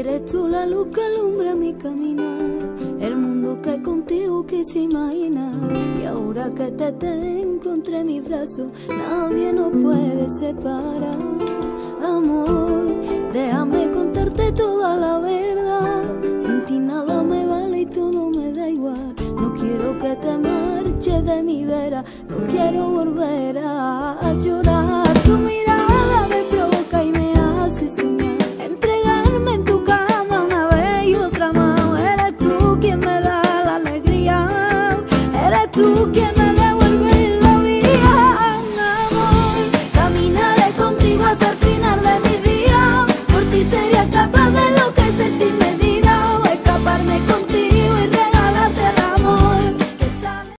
Eres tú la luz que alumbra mi caminar, el mundo que contigo quise imaginar. Y ahora que te tengo entre mis brazos, nadie nos puede separar. Amor, déjame contarte toda la verdad. Sin ti nada me vale y todo me da igual. No quiero que te marches de mi vera, no quiero volver a llorar. Tu mirada me provoca y me hace soñar, entregarme en tu cama una vez y otra más. Eres tú quien me da la alegría, eres tú quien me devuelve la vida. Amor, caminaré contigo hasta el final de mi día. Por ti sería capaz de lo que sé sin